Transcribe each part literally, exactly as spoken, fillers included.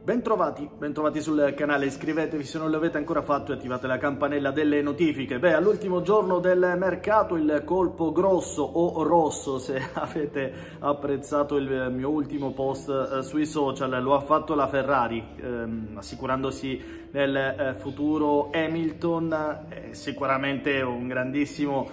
Bentrovati, bentrovati sul canale, iscrivetevi se non l'avete ancora fatto e attivate la campanella delle notifiche. Beh, all'ultimo giorno del mercato il colpo grosso o rosso, se avete apprezzato il mio ultimo post eh, sui social, lo ha fatto la Ferrari, ehm, assicurandosi nel eh, futuro Hamilton. Eh, sicuramente un grandissimo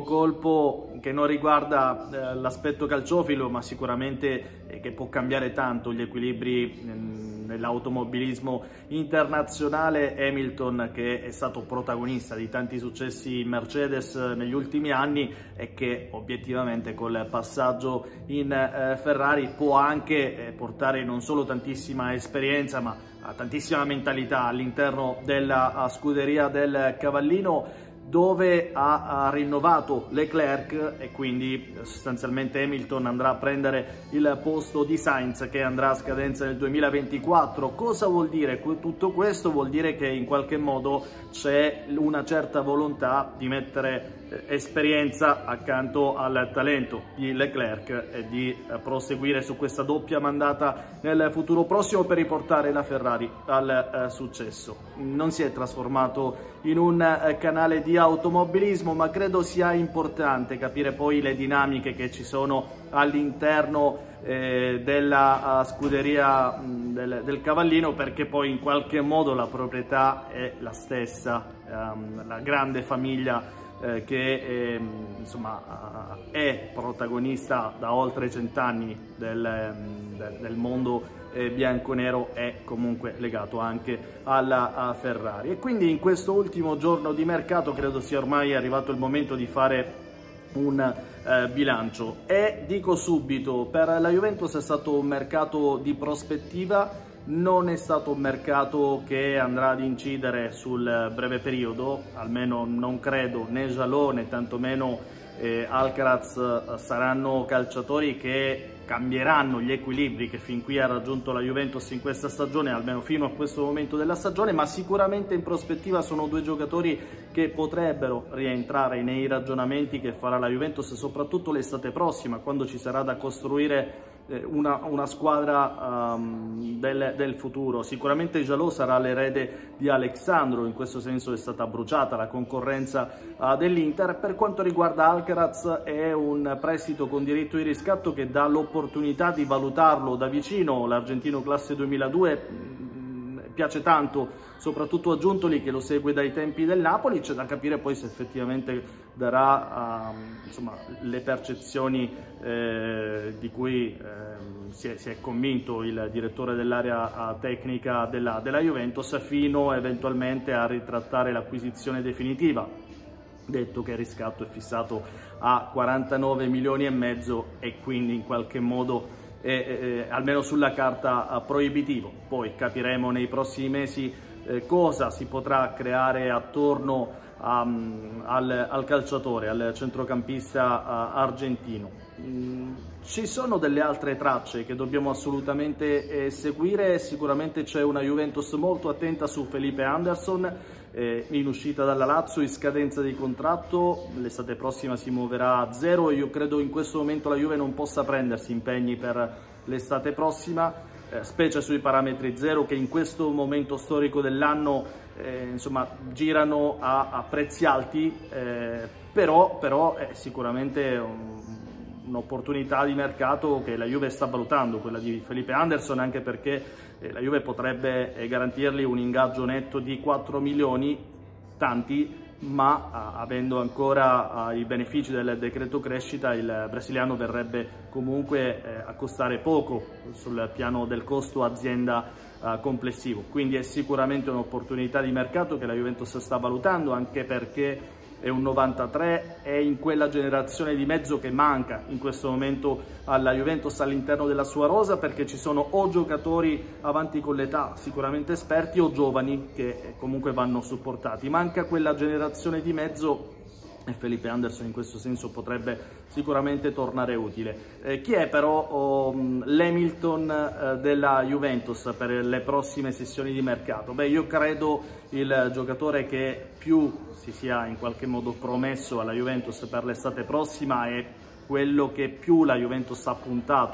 colpo che non riguarda eh, l'aspetto calciofilo, ma sicuramente eh, che può cambiare tanto gli equilibri mh, nell'automobilismo internazionale. Hamilton, che è stato protagonista di tanti successi in Mercedes negli ultimi anni e che obiettivamente col passaggio in eh, Ferrari può anche eh, portare non solo tantissima esperienza ma tantissima mentalità all'interno della scuderia del Cavallino, dove ha, ha rinnovato Leclerc e quindi sostanzialmente Hamilton andrà a prendere il posto di Sainz, che andrà a scadenza nel duemilaventiquattro. Cosa vuol dire tutto questo? Vuol dire che in qualche modo c'è una certa volontà di mettere esperienza accanto al talento di Leclerc e di proseguire su questa doppia mandata nel futuro prossimo per riportare la Ferrari al successo. Non si è trasformato in un canale di automobilismo, ma credo sia importante capire poi le dinamiche che ci sono all'interno eh, della uh, scuderia mh, del, del Cavallino, perché poi in qualche modo la proprietà è la stessa, um, la grande famiglia eh, che eh, insomma uh, è protagonista da oltre cent'anni del, del, del mondo Eh, bianco-nero, è comunque legato anche alla Ferrari. E quindi in questo ultimo giorno di mercato credo sia ormai arrivato il momento di fare un eh, bilancio, e dico subito, per la Juventus è stato un mercato di prospettiva, non è stato un mercato che andrà ad incidere sul breve periodo, almeno non credo né Jalot né tantomeno eh, Alcaraz saranno calciatori che cambieranno gli equilibri che fin qui ha raggiunto la Juventus in questa stagione, almeno fino a questo momento della stagione, ma sicuramente in prospettiva sono due giocatori che potrebbero rientrare nei ragionamenti che farà la Juventus, soprattutto l'estate prossima, quando ci sarà da costruire Una, una squadra um, del, del futuro. Sicuramente Jalot sarà l'erede di Alexandro, in questo senso è stata bruciata la concorrenza uh, dell'Inter. Per quanto riguarda Alcaraz, è un prestito con diritto di riscatto che dà l'opportunità di valutarlo da vicino. L'argentino classe duemiladue piace tanto, soprattutto a Giuntoli che lo segue dai tempi del Napoli. C'è da capire poi se effettivamente darà uh, insomma, le percezioni eh, di cui eh, si, è, si è convinto il direttore dell'area uh, tecnica della, della Juventus, fino eventualmente a ritrattare l'acquisizione definitiva, detto che il riscatto è fissato a quarantanove milioni e mezzo e quindi in qualche modo Eh, eh, almeno sulla carta eh, proibitivo. Poi capiremo nei prossimi mesi eh, cosa si potrà creare attorno um, al, al calciatore, al centrocampista uh, argentino. Mm, ci sono delle altre tracce che dobbiamo assolutamente eh, seguire. Sicuramente c'è una Juventus molto attenta su Felipe Anderson, eh, in uscita dalla Lazio, in scadenza di contratto, l'estate prossima si muoverà a zero e io credo in questo momento la Juve non possa prendersi impegni per l'estate prossima, eh, specie sui parametri zero che in questo momento storico dell'anno eh, insomma girano a, a prezzi alti, eh, però, però è sicuramente un, un'opportunità di mercato che la Juve sta valutando, quella di Felipe Anderson, anche perché eh, la Juve potrebbe eh, garantirgli un ingaggio netto di quattro milioni, tanti, ma uh, avendo ancora uh, i benefici del decreto crescita, il brasiliano verrebbe comunque eh, a costare poco sul piano del costo azienda uh, complessivo. Quindi è sicuramente un'opportunità di mercato che la Juventus sta valutando, anche perché è un novantatré, è in quella generazione di mezzo che manca in questo momento alla Juventus all'interno della sua rosa, perché ci sono o giocatori avanti con l'età sicuramente esperti o giovani che comunque vanno supportati. Manca quella generazione di mezzo e Felipe Anderson in questo senso potrebbe sicuramente tornare utile. Eh, chi è però oh, l'Hamilton eh, della Juventus per le prossime sessioni di mercato? Beh, io credo il giocatore che più si sia in qualche modo promesso alla Juventus per l'estate prossima è quello che più la Juventus ha puntato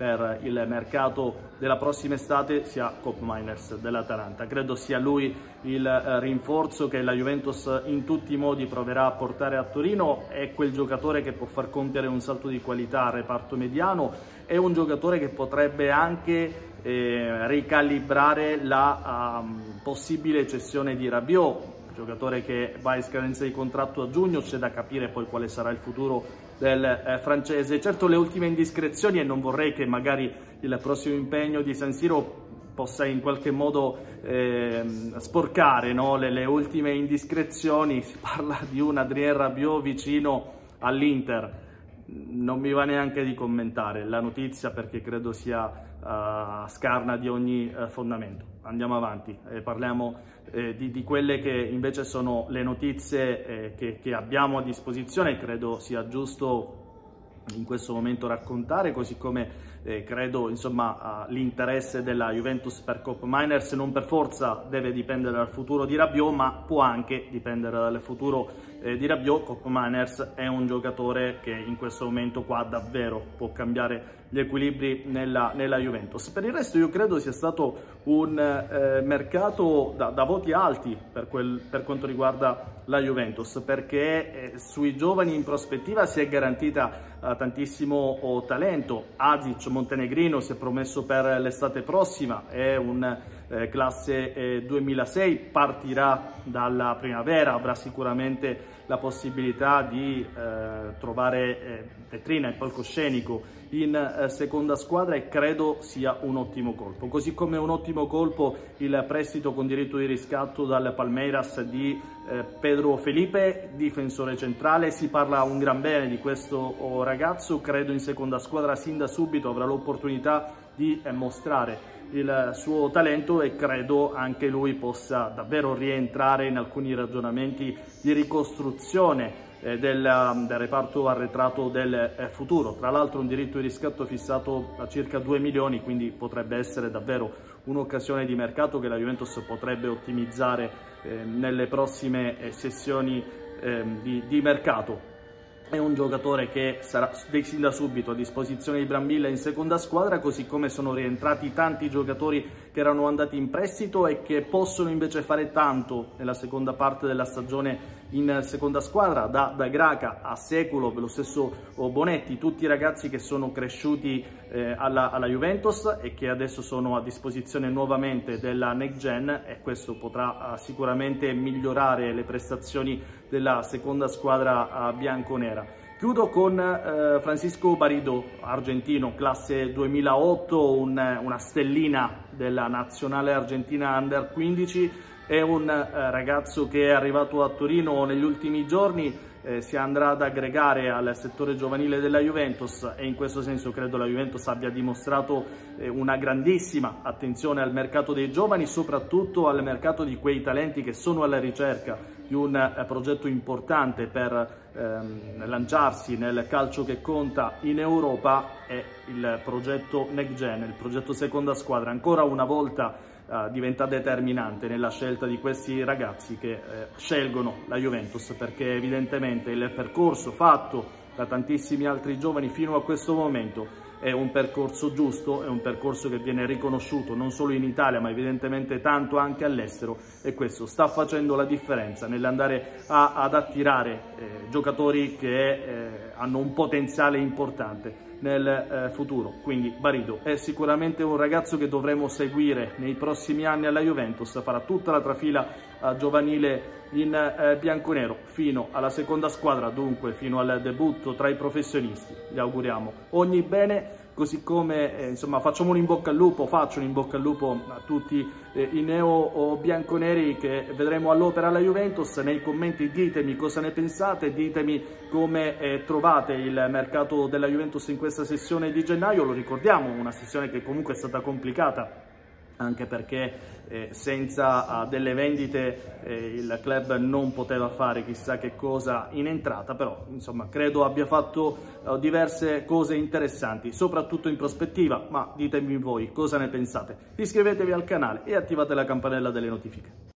per il mercato della prossima estate sia Koopmeiners dell'Atalanta. Credo sia lui il eh, rinforzo che la Juventus in tutti i modi proverà a portare a Torino. È quel giocatore che può far compiere un salto di qualità al reparto mediano, è un giocatore che potrebbe anche eh, ricalibrare la um, possibile cessione di Rabiot, giocatore che va in scadenza di contratto a giugno. C'è da capire poi quale sarà il futuro del eh, francese. Certo, le ultime indiscrezioni, e non vorrei che magari il prossimo impegno di San Siro possa in qualche modo eh, sporcare, no? le, le ultime indiscrezioni, si parla di un Adrien Rabiot vicino all'Inter. Non mi va neanche di commentare la notizia perché credo sia uh, scarna di ogni uh, fondamento. Andiamo avanti, eh, parliamo eh, di, di quelle che invece sono le notizie eh, che, che abbiamo a disposizione. Credo sia giusto in questo momento raccontare, così come eh, credo insomma uh, l'interesse della Juventus per Koopmeiners non per forza deve dipendere dal futuro di Rabiot, ma può anche dipendere dal futuro eh, di Rabiot. Koopmeiners è un giocatore che in questo momento qua davvero può cambiare gli equilibri nella, nella Juventus. Per il resto io credo sia stato un eh, mercato da, da voti alti per, quel, per quanto riguarda la Juventus, perché eh, sui giovani in prospettiva si è garantita eh, tantissimo oh, talento. Azic, montenegrino, si è promesso per l'estate prossima, è un eh, classe eh, duemilasei, partirà dalla primavera, avrà sicuramente la possibilità di eh, trovare eh, vetrina e palcoscenico in eh, seconda squadra, e credo sia un ottimo colpo. Così come un ottimo colpo il prestito con diritto di riscatto dal Palmeiras di eh, Pedro Felipe, difensore centrale. Si parla un gran bene di questo oh, ragazzo, credo in seconda squadra sin da subito avrà l'opportunità di eh, mostrare il suo talento, e credo anche lui possa davvero rientrare in alcuni ragionamenti di ricostruzione eh, del, del reparto arretrato del eh, futuro. Tra l'altro un diritto di riscatto fissato a circa due milioni, quindi potrebbe essere davvero un'occasione di mercato che la Juventus potrebbe ottimizzare eh, nelle prossime eh, sessioni eh, di, di mercato. È un giocatore che sarà sin da subito a disposizione di Brambilla in seconda squadra, così come sono rientrati tanti giocatori che erano andati in prestito e che possono invece fare tanto nella seconda parte della stagione in seconda squadra, da, da Graca a Seculov, lo stesso Bonetti, tutti i ragazzi che sono cresciuti eh, alla, alla Juventus e che adesso sono a disposizione nuovamente della Next Gen, e questo potrà uh, sicuramente migliorare le prestazioni della seconda squadra uh, bianconera. Chiudo con eh, Francisco Barido, argentino, classe duemilaotto, un, una stellina della nazionale argentina under quindici. È un eh, ragazzo che è arrivato a Torino negli ultimi giorni, eh, si andrà ad aggregare al settore giovanile della Juventus, e in questo senso credo la Juventus abbia dimostrato eh, una grandissima attenzione al mercato dei giovani, soprattutto al mercato di quei talenti che sono alla ricerca di un eh, progetto importante per ehm, lanciarsi nel calcio che conta in Europa. È il progetto Next Gen, il progetto seconda squadra, ancora una volta eh, diventa determinante nella scelta di questi ragazzi che eh, scelgono la Juventus, perché evidentemente il percorso fatto da tantissimi altri giovani fino a questo momento è un percorso giusto, è un percorso che viene riconosciuto non solo in Italia ma evidentemente tanto anche all'estero, e questo sta facendo la differenza nell'andare a, ad attirare eh, giocatori che eh, hanno un potenziale importante nel eh, futuro. Quindi Barido è sicuramente un ragazzo che dovremo seguire nei prossimi anni alla Juventus, farà tutta la trafila eh, giovanile in eh, bianconero fino alla seconda squadra, dunque fino al debutto tra i professionisti. Gli auguriamo ogni bene, così come eh, insomma facciamo un in bocca al lupo, faccio un in bocca al lupo a tutti eh, i neo bianconeri che vedremo all'opera alla Juventus. Nei commenti ditemi cosa ne pensate, ditemi come eh, trovate il mercato della Juventus in questa sessione di gennaio. Lo ricordiamo, una sessione che comunque è stata complicata, anche perché eh, senza uh, delle vendite eh, il club non poteva fare chissà che cosa in entrata, però insomma credo abbia fatto uh, diverse cose interessanti, soprattutto in prospettiva, ma ditemi voi cosa ne pensate. Iscrivetevi al canale e attivate la campanella delle notifiche.